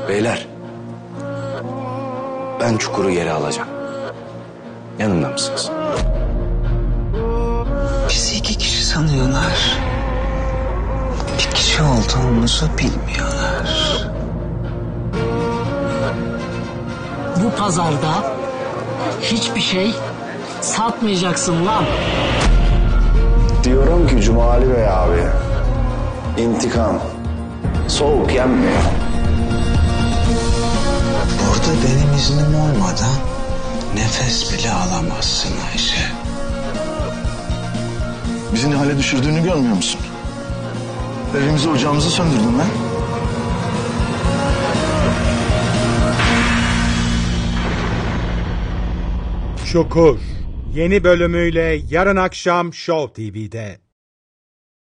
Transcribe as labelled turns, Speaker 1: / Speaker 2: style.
Speaker 1: Beyler, ben Çukur'u geri alacağım. Yanımda mısınız?
Speaker 2: Bizi 2 kişi sanıyorlar. Bir kişi olduğumuzu bilmiyorlar.
Speaker 3: Bu pazarda hiçbir şey satmayacaksın lan.
Speaker 1: Diyorum ki Cumali Bey abi, intikam soğuk yenmiyor.
Speaker 2: Burada benim iznim olmadan nefes bile alamazsın Ayşe.
Speaker 4: Bizi ne hale düşürdüğünü görmüyor musun? Evimizi ocağımızı söndürdün lan.
Speaker 5: Çukur yeni bölümüyle yarın akşam Show TV'de.